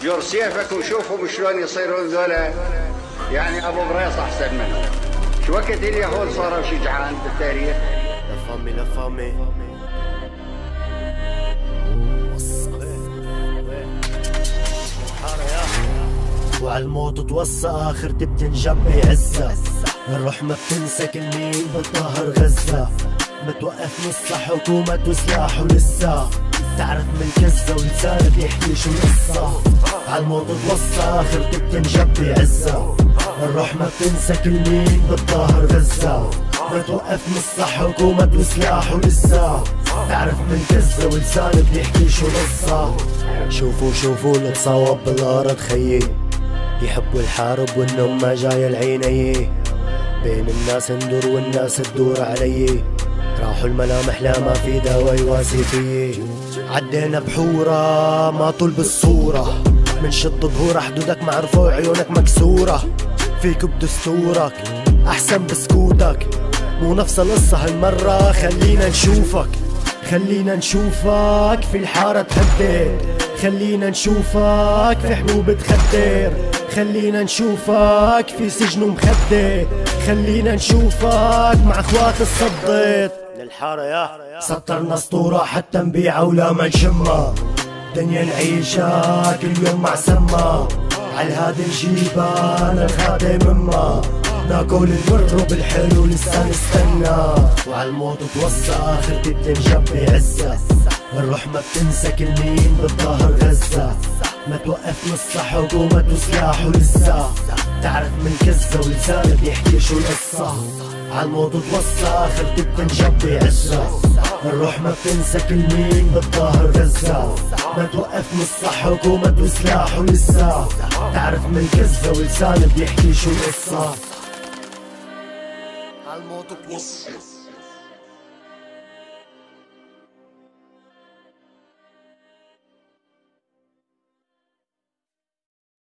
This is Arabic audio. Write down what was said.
جر سيفك وشوفهم شلون يصيرون ذولا. يعني ابو بريص احسن منهم. شو وقت اليهود صاروا شجعان بالتاريخ؟ لفامي لفامي وعالموت توصى اخرتي بتنجب بعزة. الروح ما بتنسى كل مين بالظهر غزة. متوقف نص حكومة وسلاح ولسه تعرف من كزة ولسانك بيحكي شو القصة. عالموت توصى اخرتي بتنجب بعزة. الروح ما بتنسى كل مين بالظهر غزة. متوقف نص حكومة وسلاح ولسه تعرف من كزة ولسانك بيحكي شو القصة. شوفوا نتصاوب بالارض خيي. يحبوا الحارب والنوم ما جاي العيني. بين الناس ندور والناس تدور علي. راحوا الملامح لا ما في دواء يواسي فيي. عدينا بحورة ما طول بالصورة. من شط ظهور حدودك معرفة وعيونك مكسورة. فيك بدستورك أحسن بسكوتك. مو نفس القصة هالمرة خلينا نشوفك في الحارة تهدد. خلينا نشوفك في حبوب تخدر. خلينا نشوفك في سجن ومخدة. خلينا نشوفك مع اخوات الصدت للحارة يا سطرنا اسطورة حتى نبيعها ولا ما نشمها. دنيا نعيشها كل يوم مع سما. عالهادي نجيبها للخاتم امها. ناكل المر وبالحلو لسه نستنى. وعالموت توصى اخرتي بتنجب بعزة. الروح ما بتنسى كل مين بالظهر غزة. ما توقف نص حكومة وسلاح ولسه تعرف من كزة ولسانك بيحكي شو القصة. عالموت توصى اخرتي بتنجب بعزة. الروح ما بتنسى كل مين بالظهر غزة. ما توقف نص حكومة وسلاح ولسه تعرف من كزة ولسانك بيحكي شو القصة. عالموت توصى